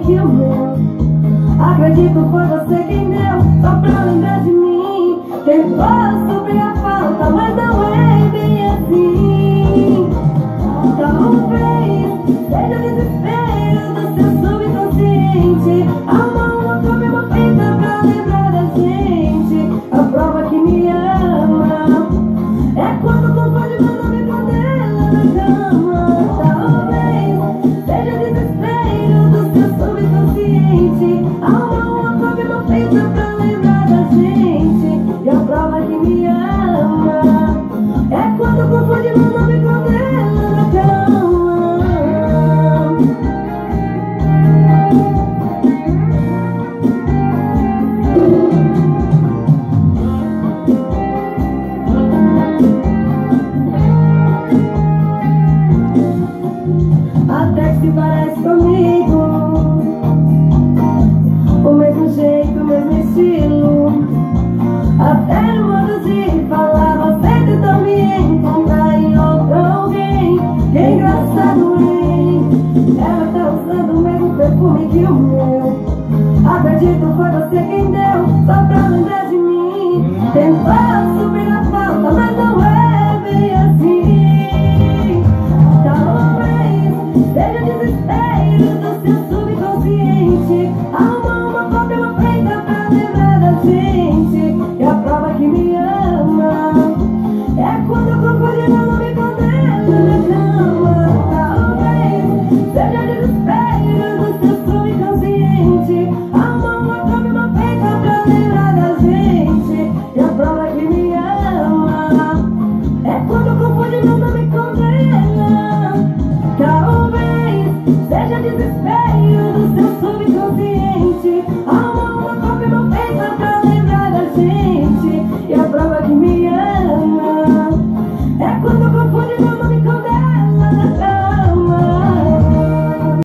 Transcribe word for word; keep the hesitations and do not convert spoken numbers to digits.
que o meu. Acredito foi você quem deu, só pra lembrar de mim. Tentou suprir a falta, mas não é bem assim. Talvez seja o desespero do seu subconsciente. A mão uma cobra, uma feita pra lembrar da gente. A prova que me ama é quando confunde meu nome com ela na cama. Talvez seja o desespero do seu subconsciente. A mão uma cobra, uma feita pra lembrar da gente. E a prova que me ama é quando confunde meu nome com ela na cama. Até que se parece comigo, o mesmo jeito, o mesmo estilo. Até no modo de falar, você tentou me encontrar em outro alguém. Que engraçado, hein? Ela tá usando o mesmo perfume que o meu. Acredito foi você quem deu, só pra lembrar de mim. Tentou subir a falta, mas não é